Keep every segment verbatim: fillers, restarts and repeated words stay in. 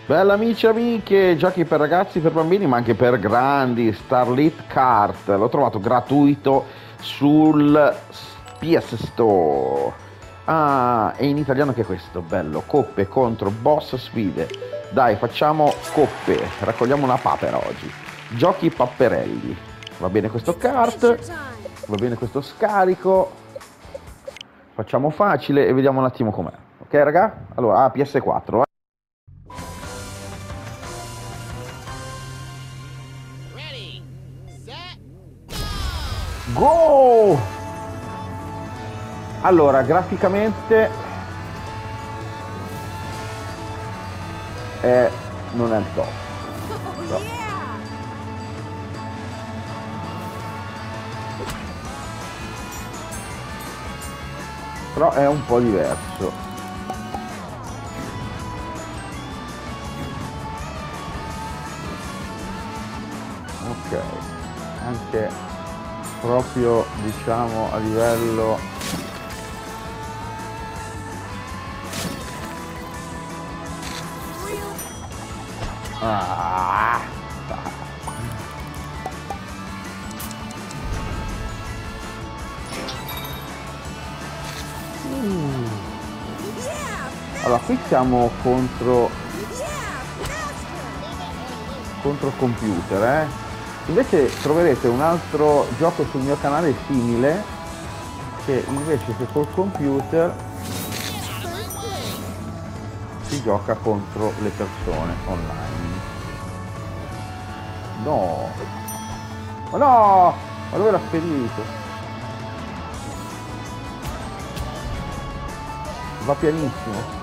Bella amici e amiche, giochi per ragazzi, per bambini, ma anche per grandi, Starlit Kart. L'ho trovato gratuito sul P S Store. Ah, e in italiano che è questo, bello, coppe contro boss sfide. Dai, facciamo coppe, raccogliamo una papera oggi. Giochi papperelli. Va bene questo kart, va bene questo scarico. Facciamo facile e vediamo un attimo com'è. Ok raga? Allora, ah, P S quattro. Go! Allora, graficamente è, non è il top. No. Però è un po' diverso. Ok, anche proprio diciamo a livello ah. uh. Allora qui siamo contro contro computer, eh? Invece troverete un altro gioco sul mio canale simile che invece che col computer si gioca contro le persone online. No! Ma no! Ma dove l'ha spedito? Va pianissimo.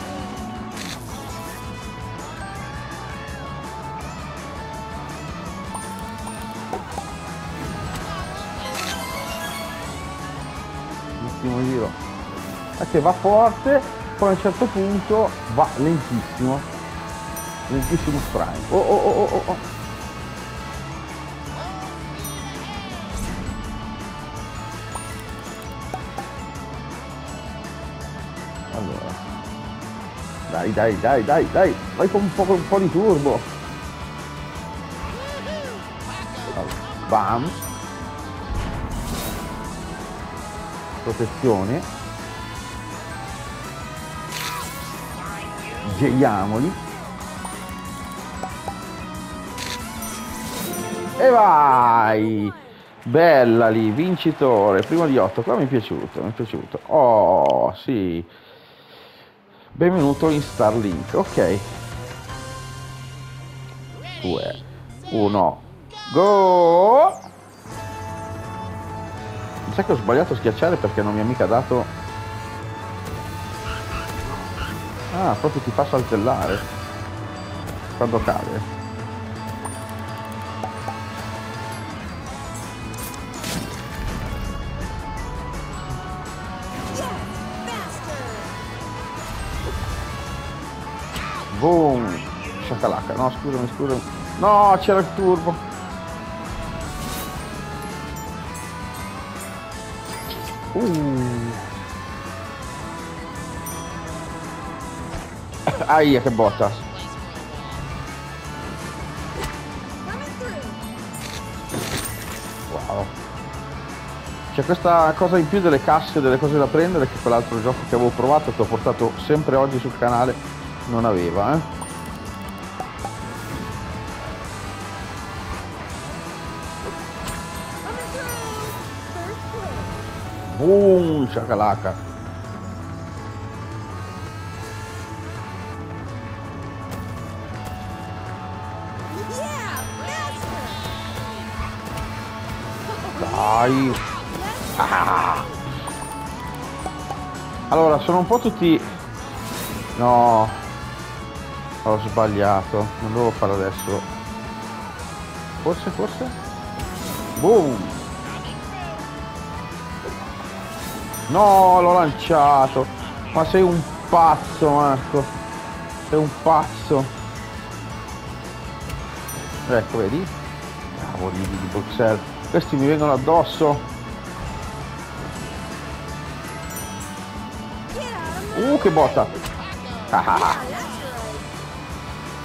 Ultimo giro. Perché va forte, poi a un certo punto va lentissimo. Lentissimo sprite. Oh oh oh oh oh. Allora. Dai dai dai dai dai. Vai con un po', un po' di turbo. Allora. Bam. Protezione, geliamoli e vai, bella lì, vincitore, primo di otto. Qua mi è piaciuto, mi è piaciuto. Oh sì, benvenuto in Starlink. Ok, due, uno, go. Mi sa che ho sbagliato a schiacciare perché non mi ha mica dato. Ah, proprio ti fa saltellare quando cade. Boom! Sciacalacca. No, scusami, scusami. No, c'era il turbo. Uh. Aia, che botta. Wow. C'è questa cosa in più delle casse, delle cose da prendere, che quell'altro gioco che avevo provato, che ho portato sempre oggi sul canale, non aveva, eh. Boom, sciacalacca. Dai. Ah. Allora, sono un po' tutti. No, ho sbagliato. Non devo fare adesso. Forse, forse. Boom. No, l'ho lanciato. Ma sei un pazzo, Marco. Sei un pazzo. Ecco, vedi? Cavoli di Bruxelles. Questi mi vengono addosso. Uh, che botta. Ah,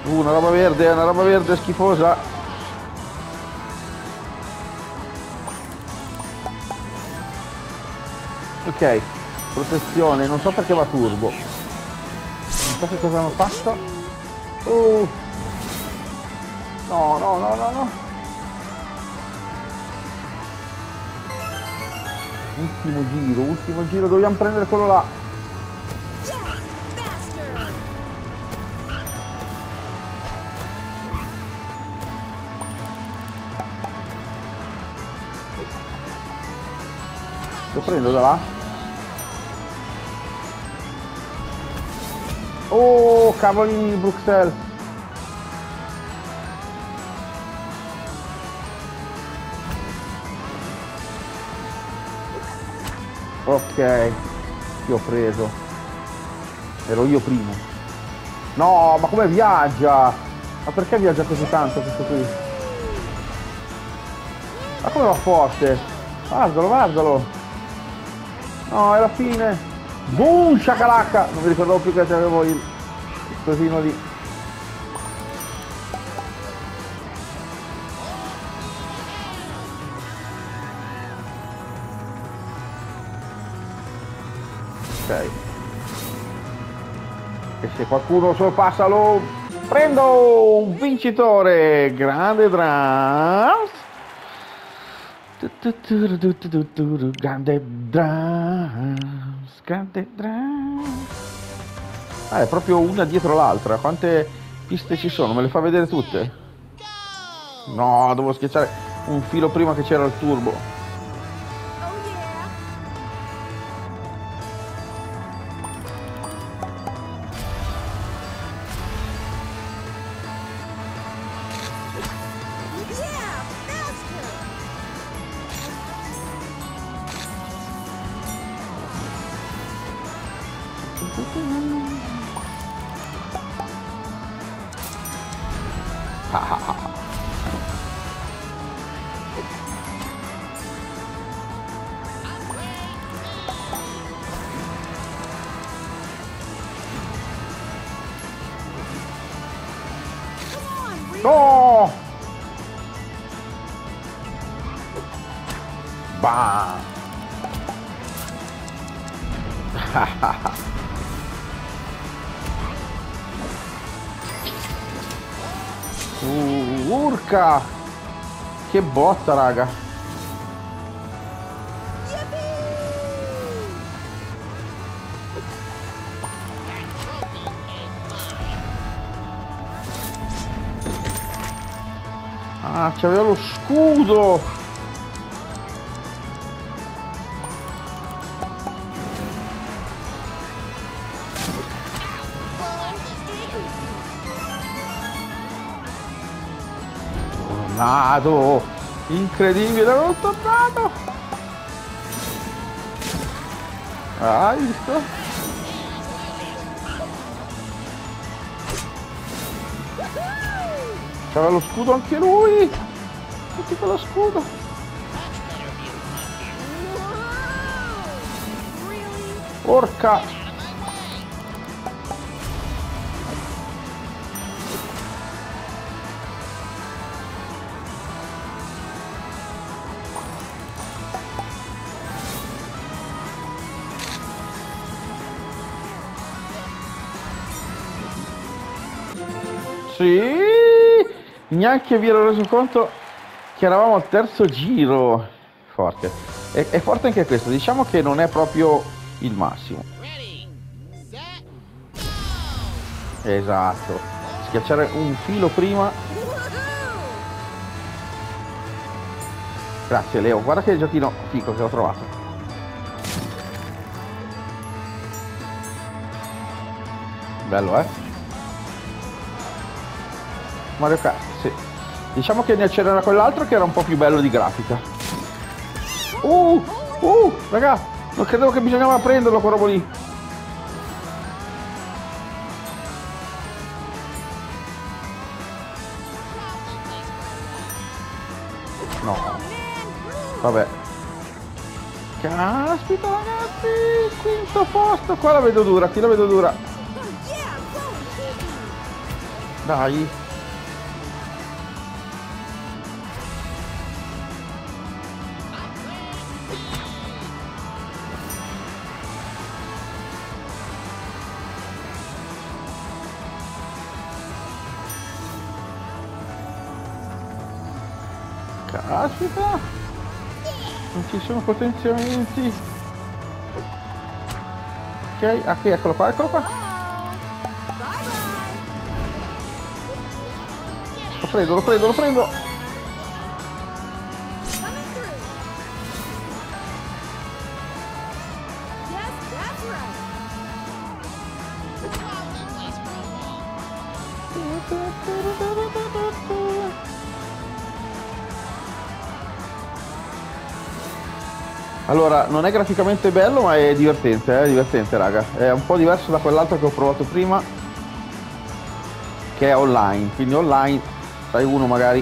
Uh, una roba verde, una roba verde schifosa. Ok, protezione, non so perché va turbo. Non so che cosa hanno fatto. Uh. No, no, no, no, no. Ultimo giro, ultimo giro, dobbiamo prendere quello là. Lo prendo da là. Oh, cavolini di Bruxelles. Ok, io ho preso. Ero io primo. No, ma come viaggia? Ma perché viaggia così tanto questo qui? Ma come va forte? Guardalo, guardalo. No, è la fine. Boom, shakalaka. Non mi ricordavo più che avevo il cosino lì. Ok. E se qualcuno sorpassa lo prendo, un vincitore. Grande Drums. Grande Drums. Grande Drums. Ah, è proprio una dietro l'altra. Quante piste ci sono? Me le fa vedere tutte? No, devo schiacciare un filo prima che c'era il turbo. No! Bam! uh, urca! Che botta, raga! Ah, c'aveva lo scudo! Tornato! Incredibile, l'ho tornato! Ah, hai visto? C'aveva lo scudo anche lui! Tutti con lo scudo! Porca! Sì! Neanche vi ero reso conto che eravamo al terzo giro. Forte. È, è forte anche questo. Diciamo che non è proprio il massimo. Esatto. Schiacciare un filo prima. Grazie Leo. Guarda che giochino fico che ho trovato. Bello, eh? Mario Kart, sì. Diciamo che ne c'era quell'altro che era un po' più bello di grafica. Uh, uh, raga, non credevo che bisognava prenderlo quel robo lì. No. Vabbè. Caspita ragazzi, quinto posto, qua la vedo dura, qui la vedo dura. Dai. Caspita, non ci sono potenziamenti. Ok, ah, qui, eccolo qua, eccolo qua. Lo prendo, lo prendo, lo prendo. Allora, non è graficamente bello, ma è divertente, è divertente, raga. È un po' diverso da quell'altro che ho provato prima, che è online. Quindi online, sai, uno magari...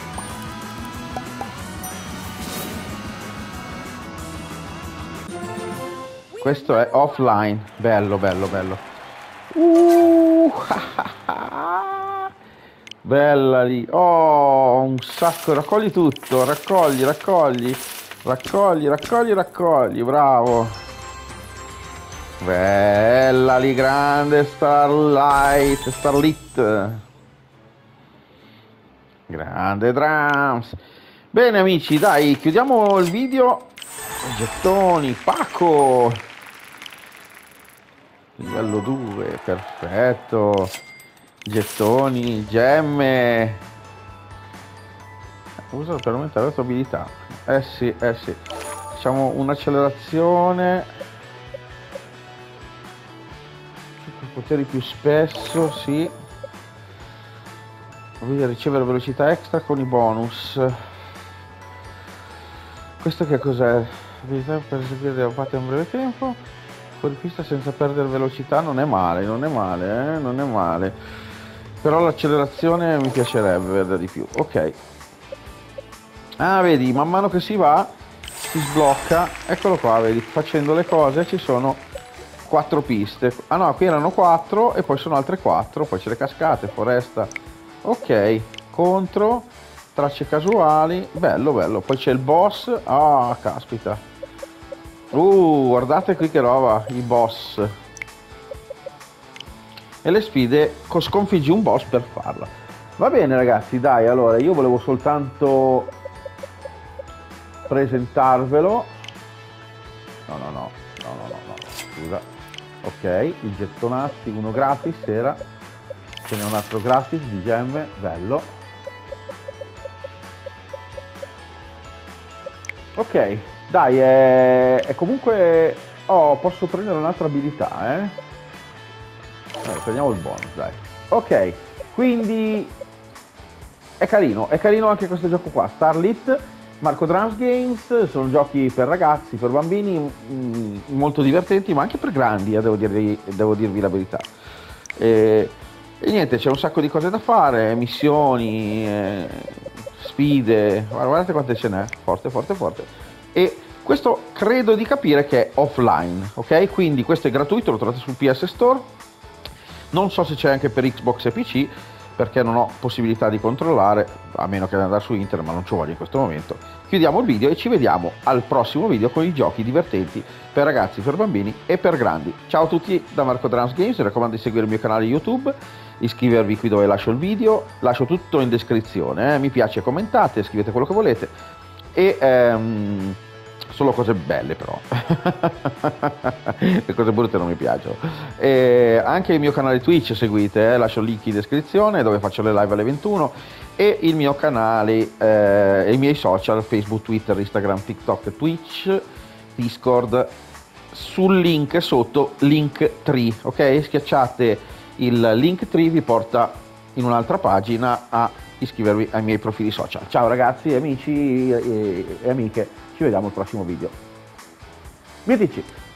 Questo è offline. Bello, bello, bello. Uh, bella lì. Oh, un sacco. Raccogli tutto. Raccogli, raccogli. Raccogli, raccogli, raccogli, bravo. Bella lì, grande Starlight, Starlit. Grande Drums. Bene amici, dai, chiudiamo il video. Gettoni, pacco. Livello due, perfetto. Gettoni, gemme. Usa per aumentare la tua abilità. Eh sì, eh sì. Facciamo un'accelerazione. Poteri più spesso, sì. Voglio ricevere velocità extra con i bonus. Questo che cos'è? Abilità per eseguire delle fatte in breve tempo. Fuori pista senza perdere velocità non è male, non è male, eh? Non è male. Però l'accelerazione mi piacerebbe vedere di più. Ok. Ah, vedi, man mano che si va si sblocca. Eccolo qua, vedi, facendo le cose ci sono quattro piste. Ah no, qui erano quattro e poi sono altre quattro. Poi c'è le cascate, foresta. Ok, contro, tracce casuali. Bello, bello. Poi c'è il boss. Ah, caspita. Uh, guardate qui che roba, i boss. E le sfide, sconfiggi un boss per farla. Va bene ragazzi, dai, allora io volevo soltanto presentarvelo. No, no, no, no, no, no, no, scusa. Ok, i gettonati, uno gratis era. Ce n'è un altro gratis di gemme, bello. Ok, dai, è, è comunque... Oh, posso prendere un'altra abilità, eh? Allora, prendiamo il bonus, dai. Ok, quindi è carino, è carino anche questo gioco qua, Starlit, Marco Drums Games. Sono giochi per ragazzi, per bambini, mh, molto divertenti, ma anche per grandi, eh, devo, dirvi, devo dirvi la verità. E, e niente, c'è un sacco di cose da fare, missioni, eh, sfide, guardate quante ce n'è, forte, forte, forte. E questo credo di capire che è offline, ok? Quindi questo è gratuito, lo trovate sul P S Store. Non so se c'è anche per Xbox e P C, perché non ho possibilità di controllare, a meno che andare su internet, ma non ci voglio in questo momento. Chiudiamo il video e ci vediamo al prossimo video con i giochi divertenti per ragazzi, per bambini e per grandi. Ciao a tutti da Marco Drums Games, vi raccomando di seguire il mio canale YouTube, iscrivervi qui dove lascio il video, lascio tutto in descrizione, eh? Mi piace, commentate, scrivete quello che volete e... Ehm, solo cose belle però. Le cose brutte non mi piacciono. E anche il mio canale Twitch seguite, eh, lascio il link in descrizione dove faccio le live alle ventuno, e il mio canale eh, e i miei social Facebook, Twitter, Instagram, TikTok, Twitch, Discord, sul link sotto Linktree, ok? Schiacciate il Linktree, vi porta in un'altra pagina a iscrivervi ai miei profili social. Ciao ragazzi, amici e, e amiche, ci vediamo al prossimo video. Mietici!